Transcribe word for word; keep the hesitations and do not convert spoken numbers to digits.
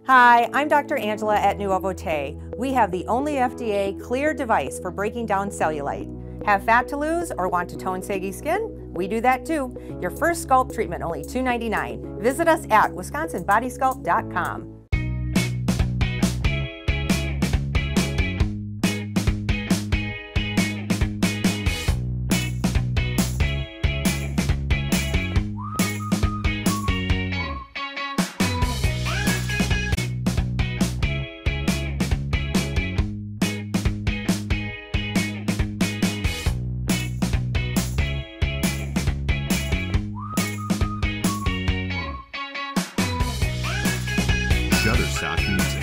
Hi, I'm Doctor Angela at Nuovo Te. We have the only F D A cleared device for breaking down cellulite. Have fat to lose or want to tone saggy skin? We do that too. Your first Sculpt treatment only two ninety-nine. Visit us at wisconsin body sculpt dot com. Shutterstock meets